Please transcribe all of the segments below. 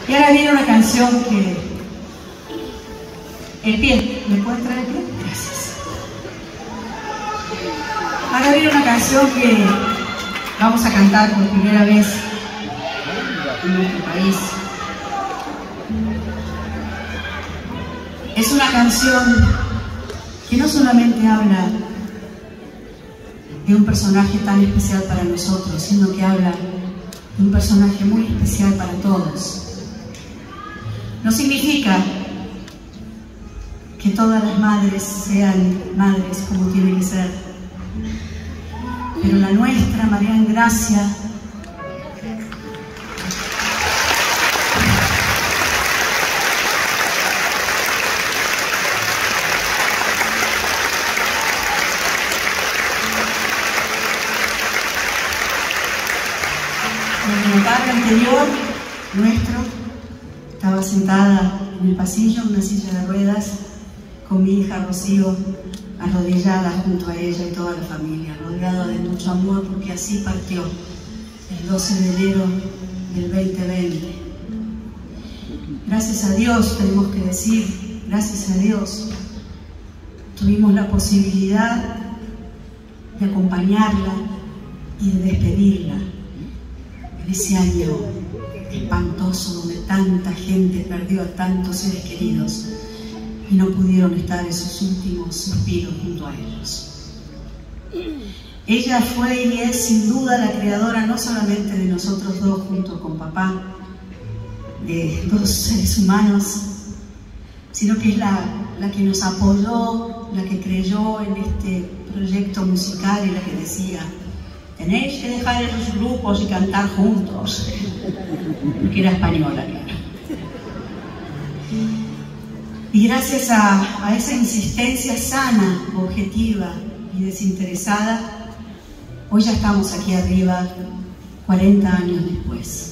Y ahora viene una canción que... El pie, ¿me pueden traer el pie? Gracias. Ahora viene una canción que vamos a cantar por primera vez en nuestro país. Es una canción que no solamente habla de un personaje tan especial para nosotros, sino que habla de un personaje muy especial para todos. No significa que todas las madres sean madres como tienen que ser, pero la nuestra, María Engracia, en el padre anterior nuestro, estaba sentada en el pasillo, en una silla de ruedas, con mi hija Rocío arrodillada junto a ella y toda la familia, rodeada de mucho amor, porque así partió el 12 de enero del 2020. Gracias a Dios, tenemos que decir, gracias a Dios, tuvimos la posibilidad de acompañarla y de despedirla en ese año espantoso donde tanta gente perdió a tantos seres queridos y no pudieron estar esos últimos suspiros junto a ellos. Ella fue y es sin duda la creadora no solamente de nosotros dos junto con papá, de dos seres humanos, sino que es la que nos apoyó, la que creyó en este proyecto musical y la que decía: tenéis que dejar esos grupos y cantar juntos, porque era española, claro. Y gracias a esa insistencia sana, objetiva y desinteresada, hoy ya estamos aquí arriba, 40 años después.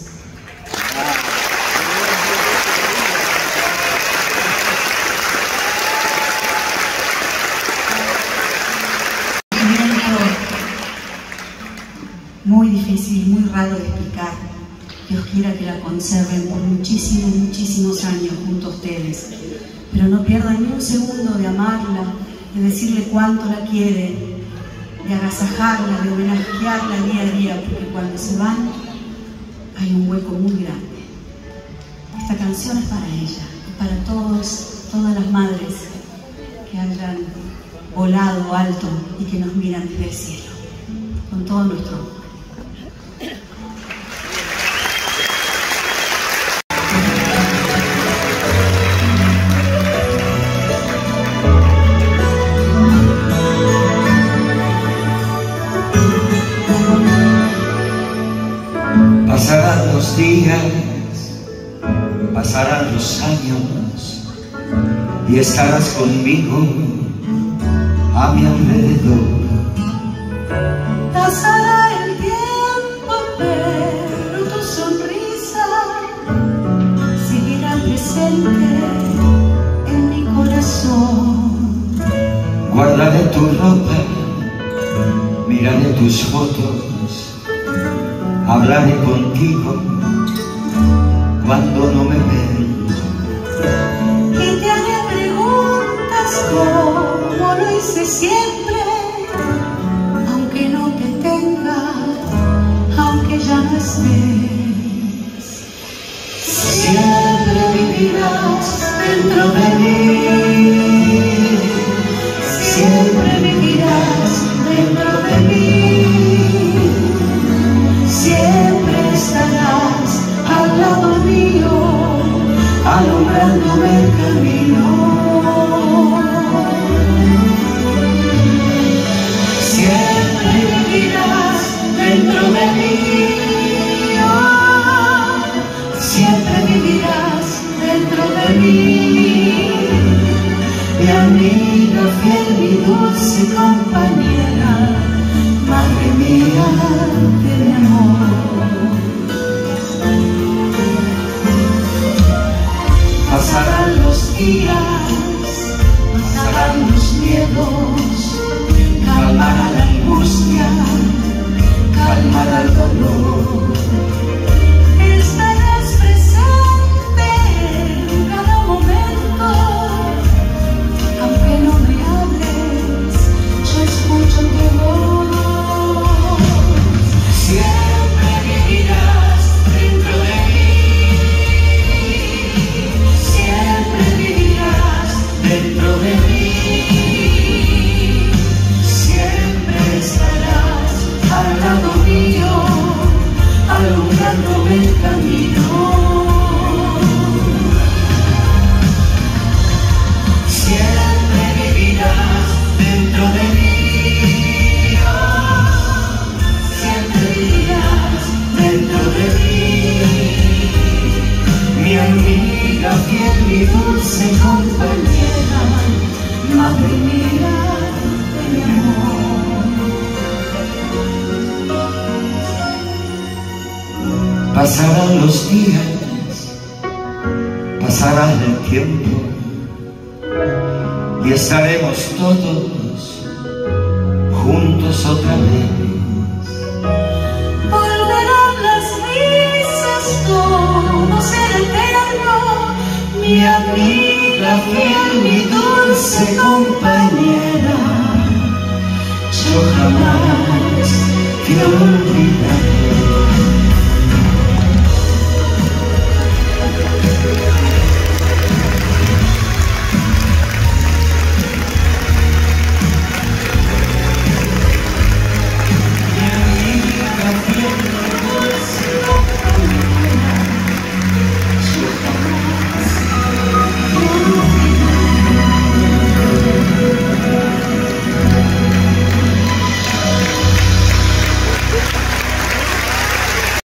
Muy difícil, muy raro de explicar. Dios quiera que la conserven por muchísimos, muchísimos años junto a ustedes. Pero no pierdan ni un segundo de amarla, de decirle cuánto la quiere, de agasajarla, de homenajearla día a día, porque cuando se van hay un hueco muy grande. Esta canción es para ella, para todas las madres que hayan volado alto y que nos miran desde el cielo, con todo nuestro amor. Pasarán los días, pasarán los años y estarás conmigo a mi alrededor. Pasará el tiempo, pero tu sonrisa seguirá presente en mi corazón. Guardaré tu ropa, miraré tus fotos, hablaré contigo cuando no me ven. Y te haré preguntas como lo hice siempre, aunque no te tenga, aunque ya no estés. Siempre vivirás dentro de mí, siempre vivirás dentro de mí, siempre estarás al lado mío, alumbrándome el camino. Siempre vivirás dentro de mí, oh, siempre vivirás dentro de mí, mi amiga fiel, mi dulce compañera, madre mía de mi amor. Pasarán los días, pasarán los miedos, calmará la angustia, calmará el dolor. Estarás presente dulce compañera, madre mía de mi amor. Pasarán los días, pasará el tiempo y estaremos todos juntos otra vez. Volverán las risas, todo será eterno, mi amiga fiel, mi dulce compañera, yo jamás te olvidaré.